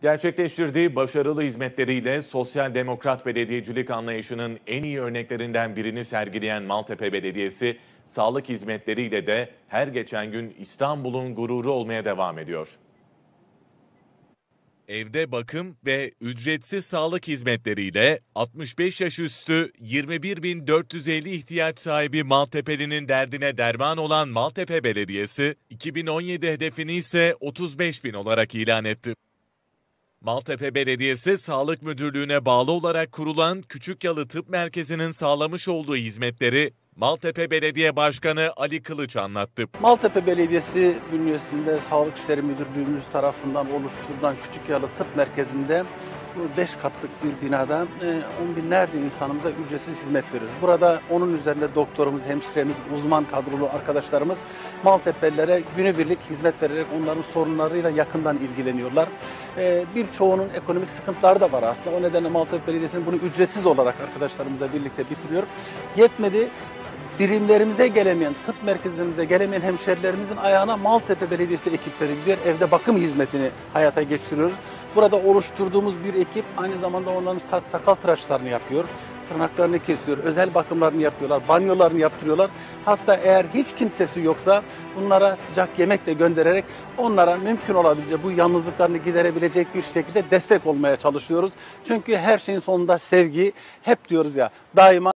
Gerçekleştirdiği başarılı hizmetleriyle sosyal demokrat belediyecilik anlayışının en iyi örneklerinden birini sergileyen Maltepe Belediyesi, sağlık hizmetleriyle de her geçen gün İstanbul'un gururu olmaya devam ediyor. Evde bakım ve ücretsiz sağlık hizmetleriyle 65 yaş üstü 21.450 ihtiyaç sahibi Maltepe'linin derdine derman olan Maltepe Belediyesi, 2017 hedefini ise 35.000 olarak ilan etti. Maltepe Belediyesi Sağlık Müdürlüğü'ne bağlı olarak kurulan Küçükyalı Tıp Merkezi'nin sağlamış olduğu hizmetleri Maltepe Belediye Başkanı Ali Kılıç anlattı. Maltepe Belediyesi bünyesinde Sağlık İşleri Müdürlüğümüz tarafından oluşturulan Küçükyalı Tıp Merkezi'nde 5 katlık bir binada 10 binlerce insanımıza ücretsiz hizmet veriyoruz. Burada onun üzerinde doktorumuz, hemşiremiz, uzman kadrolu arkadaşlarımız Maltepelilere günübirlik hizmet vererek onların sorunlarıyla yakından ilgileniyorlar. Birçoğunun ekonomik sıkıntıları da var aslında. O nedenle Maltepe Belediyesi'nin bunu ücretsiz olarak arkadaşlarımızla birlikte bitiriyor. Yetmedi. Birimlerimize gelemeyen, tıp merkezlerimize gelemeyen hemşerilerimizin ayağına Maltepe Belediyesi ekipleri gidiyor. Evde bakım hizmetini hayata geçiriyoruz. Burada oluşturduğumuz bir ekip aynı zamanda onların saç sakal tıraşlarını yapıyor. Tırnaklarını kesiyor, özel bakımlarını yapıyorlar, banyolarını yaptırıyorlar. Hatta eğer hiç kimsesi yoksa bunlara sıcak yemek de göndererek onlara mümkün olabildiğince bu yalnızlıklarını giderebilecek bir şekilde destek olmaya çalışıyoruz. Çünkü her şeyin sonunda sevgi, hep diyoruz ya, daima